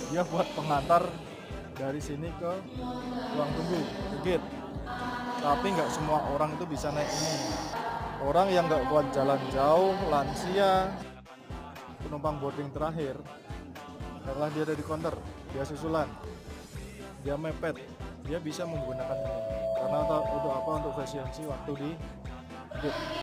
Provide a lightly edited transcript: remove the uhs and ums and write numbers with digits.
dia buat pengantar dari sini ke ruang tunggu, ke gate. Tapi nggak semua orang itu bisa naik ini. Orang yang nggak kuat jalan jauh, lansia, penumpang boarding terakhir, setelah dia ada di counter, dia susulan, dia mepet, dia bisa menggunakan ini. Karena untuk apa? Untuk efisiensi waktu di gate.